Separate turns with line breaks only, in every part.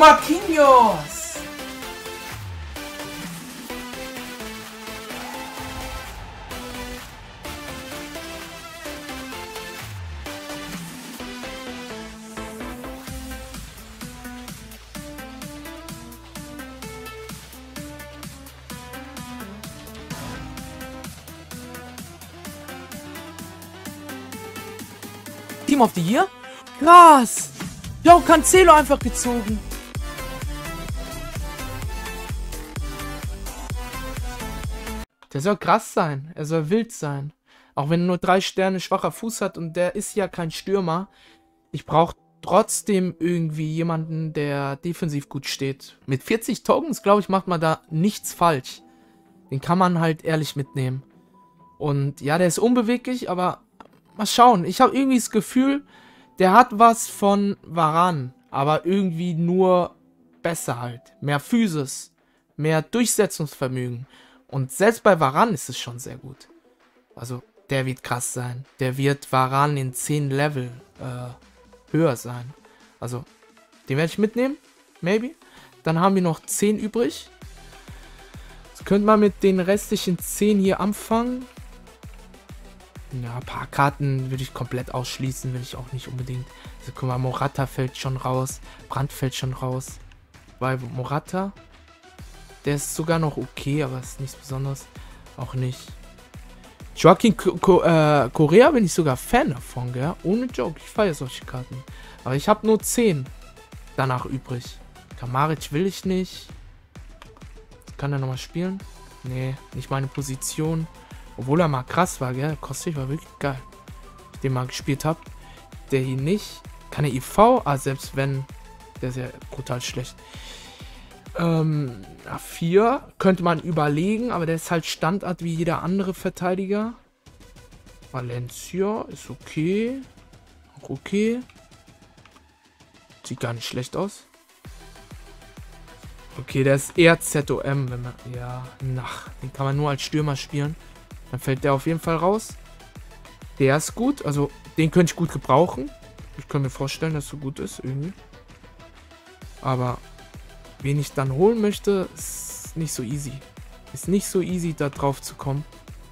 Marquinhos! Team of the Year? Krass! Jo, Cancelo einfach gezogen. Der soll krass sein. Er soll wild sein. Auch wenn er nur 3 Sterne schwacher Fuß hat und der ist ja kein Stürmer. Ich brauche trotzdem irgendwie jemanden, der defensiv gut steht. Mit 40 Tokens, glaube ich, macht man da nichts falsch. Den kann man halt ehrlich mitnehmen. Und ja, der ist unbeweglich, aber mal schauen. Ich habe irgendwie das Gefühl, der hat was von Varane, aber irgendwie nur besser halt. Mehr Physis, mehr Durchsetzungsvermögen. Und selbst bei Varane ist es schon sehr gut. Also, der wird krass sein. Der wird Varane in 10 Level höher sein. Also, den werde ich mitnehmen. Maybe. Dann haben wir noch 10 übrig. Jetzt könnte man mit den restlichen 10 hier anfangen. Ja, ein paar Karten würde ich komplett ausschließen, will ich auch nicht unbedingt. Also guck mal, Morata fällt schon raus, Brandt fällt schon raus. Weil Morata, der ist sogar noch okay, aber ist nichts Besonderes. Auch nicht. Joaquin Correa bin ich sogar Fan davon, gell? Ohne Joke, ich feiere solche Karten. Aber ich habe nur 10 danach übrig. Kramaric will ich nicht. Kann er nochmal spielen? Nee, nicht meine Position. Obwohl er mal krass war, gell? Kostic war wirklich geil. Ich den mal gespielt habe. Der hier nicht. Kann er IV? Ah, selbst wenn. Der ist ja brutal schlecht. A4 könnte man überlegen, aber der ist halt Standard wie jeder andere Verteidiger. Valencia ist okay. Auch okay. Sieht gar nicht schlecht aus. Okay, der ist eher ZOM, wenn man. Ja, den kann man nur als Stürmer spielen. Dann fällt der auf jeden Fall raus. Der ist gut. Also, den könnte ich gut gebrauchen. Ich kann mir vorstellen, dass es so gut ist, irgendwie. Aber, wen ich dann holen möchte, ist nicht so easy. Ist nicht so easy, da drauf zu kommen.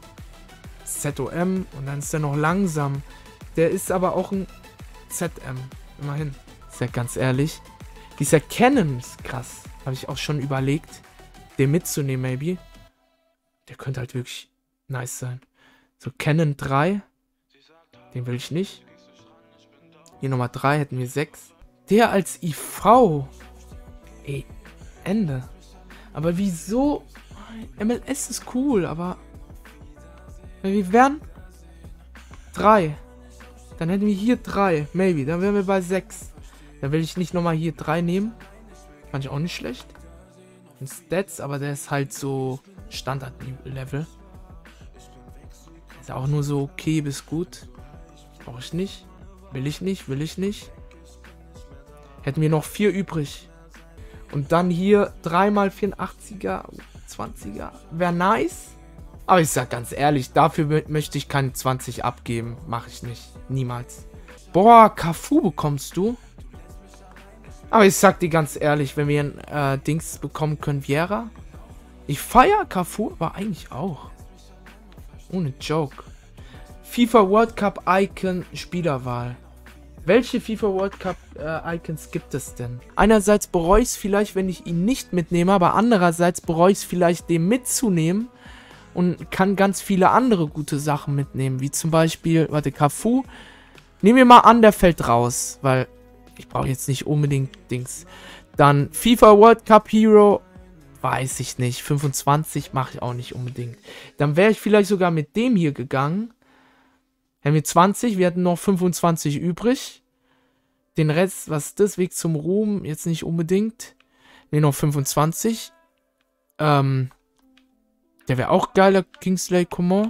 ZOM und dann ist der noch langsam. Der ist aber auch ein ZM. Immerhin. Ist ja ganz ehrlich. Dieser Cannon ist krass. Habe ich auch schon überlegt, den mitzunehmen, maybe. Der könnte halt wirklich nice sein. So, Cannon 3. Den will ich nicht. Hier Nummer 3 hätten wir 6. Der als IV. Ey, Ende. Aber wieso? MLS ist cool, aber wir wären 3. Dann hätten wir hier 3. Maybe. Dann wären wir bei 6. Dann will ich nicht nochmal hier 3 nehmen. Fand ich auch nicht schlecht. Ein Stats, aber der ist halt so Standard-Level. Ist auch nur so okay bis gut. Brauche ich nicht. Will ich nicht, will ich nicht. Hätten wir noch 4 übrig. Und dann hier 3x 84er, 20er. Wäre nice. Aber ich sag ganz ehrlich, dafür möchte ich keine 20 abgeben. Mache ich nicht. Niemals. Boah, Cafu bekommst du. Aber ich sag dir ganz ehrlich, wenn wir ein Dings bekommen können, Vieira. Ich feiere Cafu, aber eigentlich auch. Ohne Joke. FIFA World Cup Icon Spielerwahl. Welche FIFA World Cup Icons gibt es denn? Einerseits bereue ich es vielleicht, wenn ich ihn nicht mitnehme, aber andererseits bereue ich es vielleicht, den mitzunehmen und kann ganz viele andere gute Sachen mitnehmen. Wie zum Beispiel, warte, Cafu. Nehmen wir mal an, der fällt raus, weil ich brauche jetzt nicht unbedingt Dings. Dann FIFA World Cup Hero. Weiß ich nicht. 25 mache ich auch nicht unbedingt. Dann wäre ich vielleicht sogar mit dem hier gegangen. Haben wir 20. Wir hatten noch 25 übrig. Den Rest, was ist das? Weg zum Ruhm? Jetzt nicht unbedingt. Ne, noch 25. Der wäre auch geiler. Kingsley Coman.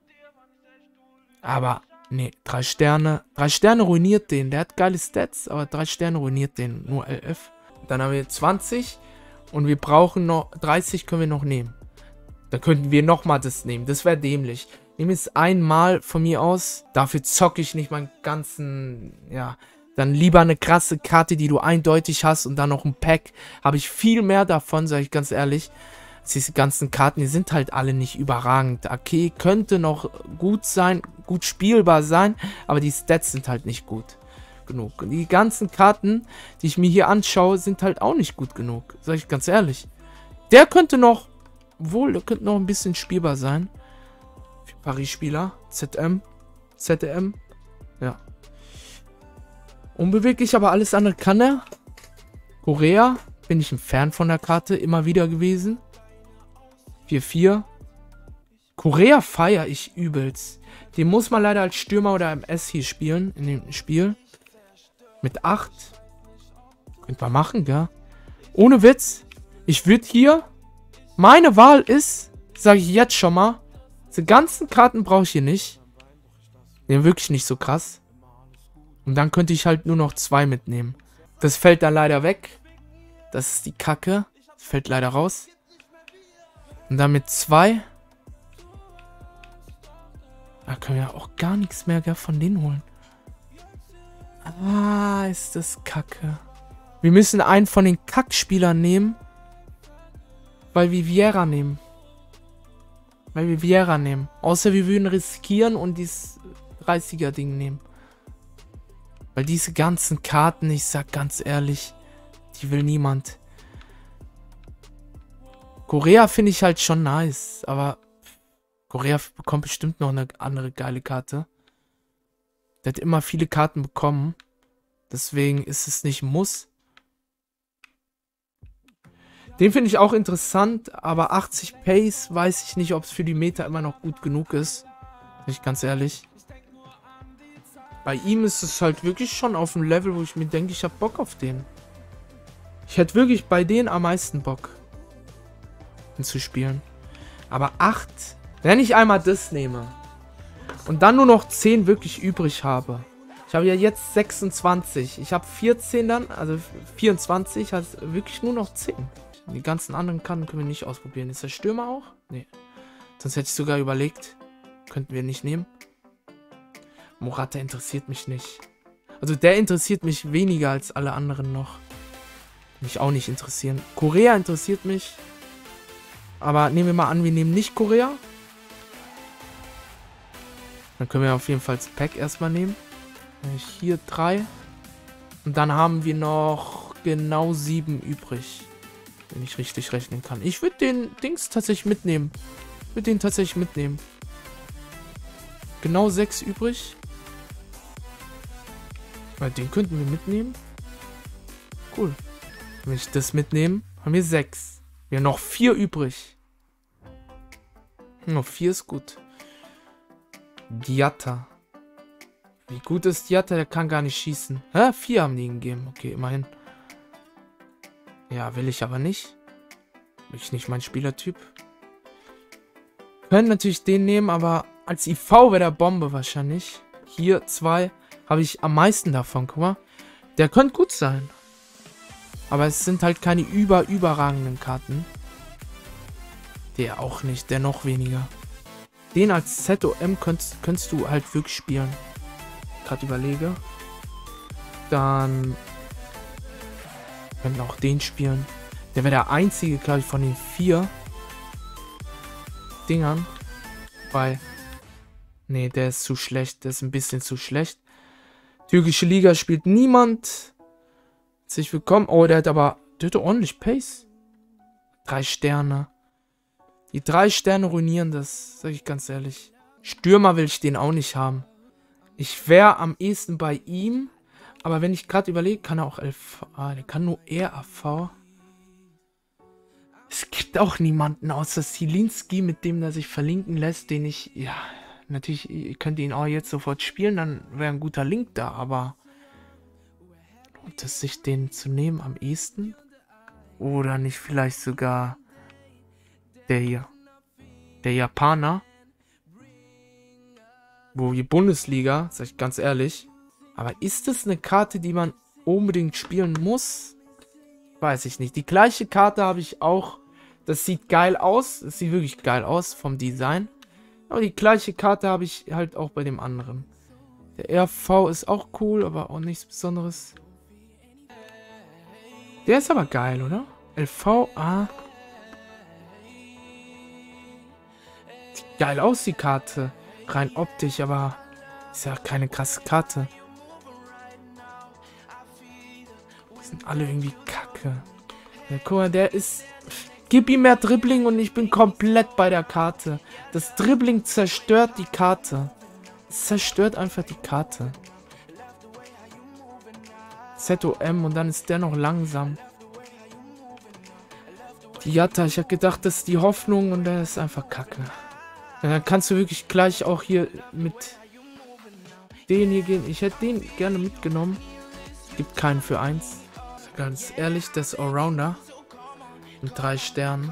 Aber, ne, 3 Sterne. 3 Sterne ruiniert den. Der hat geile Stats, aber 3 Sterne ruiniert den. Nur LF. Dann haben wir 20. Und wir brauchen noch 30 können wir noch nehmen. Dann könnten wir nochmal das nehmen. Das wäre dämlich. Nehmen es einmal von mir aus. Dafür zocke ich nicht meinen ganzen, ja, Dann lieber eine krasse Karte, die du eindeutig hast und dann noch ein Pack. Habe ich viel mehr davon, sage ich ganz ehrlich. Diese ganzen Karten, die sind halt alle nicht überragend. Okay, könnte noch gut sein, gut spielbar sein, aber die Stats sind halt nicht gut genug. Und die ganzen Karten, die ich mir hier anschaue, sind halt auch nicht gut genug. Sag ich ganz ehrlich. Der könnte noch, der könnte noch ein bisschen spielbar sein. Für Paris-Spieler. ZM. Ja. Unbeweglich, aber alles andere kann er. Korea, bin ich ein Fan von der Karte, immer wieder gewesen. 4-4. Korea feiere ich übelst. Den muss man leider als Stürmer oder MS hier spielen, in dem Spiel. Mit 8. Könnte man machen, gell? Ohne Witz. Ich würde hier, meine Wahl ist, sage ich jetzt schon mal, diese ganzen Karten brauche ich hier nicht. Den wirklich nicht so krass. Und dann könnte ich halt nur noch 2 mitnehmen. Das fällt dann leider weg. Das ist die Kacke. Das fällt leider raus. Und dann mit 2. Da können wir auch gar nichts mehr von denen holen. Ah, ist das Kacke. Wir müssen einen von den Kackspielern nehmen. Weil wir Vieira nehmen. Außer wir würden riskieren und dieses 30er-Ding nehmen. Weil diese ganzen Karten, ich sag ganz ehrlich, die will niemand. Korea finde ich halt schon nice, aber Korea bekommt bestimmt noch eine andere geile Karte. Der hat immer viele Karten bekommen. Deswegen ist es nicht ein Muss. Den finde ich auch interessant, aber 80 Pace weiß ich nicht, ob es für die Meta immer noch gut genug ist. Bin ich ganz ehrlich. Bei ihm ist es halt wirklich schon auf einem Level, wo ich mir denke, ich habe Bock auf den. Ich hätte wirklich bei denen am meisten Bock, ihn zu spielen. Aber 8, wenn ich einmal das nehme und dann nur noch 10 wirklich übrig habe. Ich habe ja jetzt 26. Ich habe 14 dann, also 24, heißt wirklich nur noch 10. Die ganzen anderen Karten können wir nicht ausprobieren. Ist der Stürmer auch? Nee. Sonst hätte ich sogar überlegt, könnten wir nicht nehmen. Morata interessiert mich nicht. Also der interessiert mich weniger als alle anderen noch. Mich auch nicht interessieren. Korea interessiert mich. Aber nehmen wir mal an, wir nehmen nicht Korea. Dann können wir auf jeden Fall das Pack erstmal nehmen. Hier 3. Und dann haben wir noch genau 7 übrig. Wenn ich richtig rechnen kann. Ich würde den Dings tatsächlich mitnehmen. Genau 6 übrig. Weil den könnten wir mitnehmen. Cool. Wenn ich das mitnehme, haben wir 6. Wir haben noch 4 übrig. Noch 4 ist gut. Diatta. Wie gut ist Diatta? Der kann gar nicht schießen. Hä? 4 haben die ihm gegeben. Okay, immerhin. Ja, will ich aber nicht. Bin ich nicht mein Spielertyp. Können natürlich den nehmen, aber als IV wäre der Bombe wahrscheinlich. Hier 2 habe ich am meisten davon. Guck mal. Der könnte gut sein. Aber es sind halt keine überragenden Karten. Der auch nicht. Der noch weniger. Den als ZOM könntest du halt wirklich spielen. Gerade überlege. Dann können wir auch den spielen. Der wäre der einzige, glaube ich, von den 4 Dingern. Weil, nee, der ist zu schlecht. Der ist ein bisschen zu schlecht. Türkische Liga spielt niemand. Herzlich willkommen. Oh, der hat ordentlich Pace. 3 Sterne. Die 3 Sterne ruinieren das, sag ich ganz ehrlich. Stürmer will ich den auch nicht haben. Ich wäre am ehesten bei ihm. Aber wenn ich gerade überlege, kann er auch LV. Der kann nur RAV. Es gibt auch niemanden außer Zielinski, mit dem er sich verlinken lässt, den ich, ja, natürlich, ihr könnt ihn auch jetzt sofort spielen, dann wäre ein guter Link da, aber lohnt es sich, den zu nehmen am ehesten? Oder nicht vielleicht sogar der hier, der Japaner, wo die Bundesliga, sag ich ganz ehrlich, aber ist das eine Karte, die man unbedingt spielen muss? Weiß ich nicht. Die gleiche Karte habe ich auch. Das sieht geil aus. Das sieht wirklich geil aus vom Design. Aber die gleiche Karte habe ich halt auch bei dem anderen. Der RV ist auch cool, aber auch nichts Besonderes. Der ist aber geil, oder? LVA. Sieht geil aus, die Karte. Rein optisch, aber ist ja keine krasse Karte. Die sind alle irgendwie kacke. Ja, guck mal, der ist... Gib ihm mehr Dribbling und ich bin komplett bei der Karte. Das Dribbling zerstört die Karte. Es zerstört einfach die Karte. ZOM und dann ist der noch langsam. Die Jatta, ich habe gedacht, das ist die Hoffnung und der ist einfach kacke. Ja, dann kannst du wirklich gleich auch hier mit den hier gehen. Ich hätte den gerne mitgenommen. Gibt keinen für 1. Ganz ehrlich, das ist Allrounder. Mit 3 Sternen.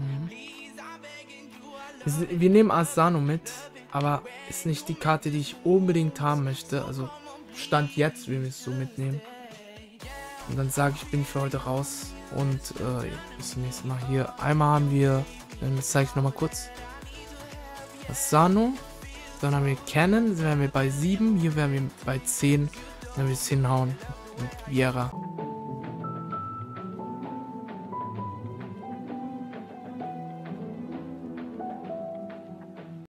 Wir nehmen Asano mit, aber ist nicht die Karte, die ich unbedingt haben möchte. Also Stand jetzt, wie wir es so mitnehmen. Und dann sage ich, bin ich für heute raus. Und bis zum nächsten Mal hier. Einmal haben wir, das zeige ich nochmal kurz. Asano. Dann haben wir Cannon, dann wären wir bei 7. Hier wären wir bei 10. Dann werden wir es hinhauen. Mit Viera.